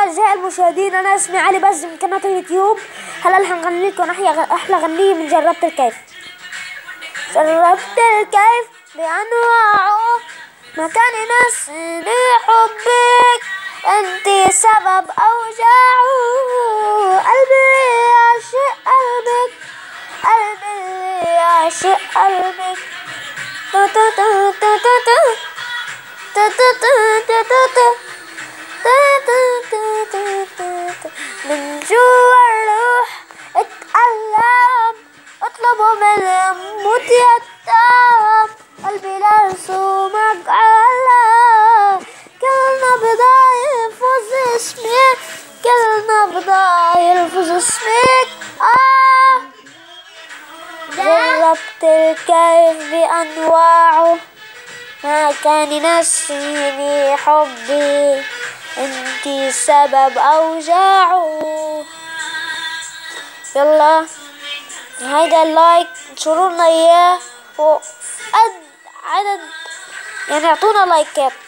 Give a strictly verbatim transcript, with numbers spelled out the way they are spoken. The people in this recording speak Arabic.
أعزائي المشاهدين، أنا اسمي علي بز من قناة اليوتيوب. هلا رح نغني لكم أحلى أحلى غنية من جربت الكيف. جربت الكيف بأنواعه، ما كان ينسيني حبك، أنتي سبب أوجاعه. قلبي يعشق قلبك، قلبي يعشق قلبك. تو تو تو تو تو تو تو تو تو من جوا الروح اتألم، اطلبوا من الموت يتام. قلبي لرسومك على كل نبضة يلفظ اسمك، كل نبضة يلفظ اسمك. آه جربت الكيف بأنواعه، ما كان ينسيني حبي، انتي سبب اوجاعه. يلا هيدا اللايك انشروا لنا اياه، وقد عدد يعني اعطونا لايكات.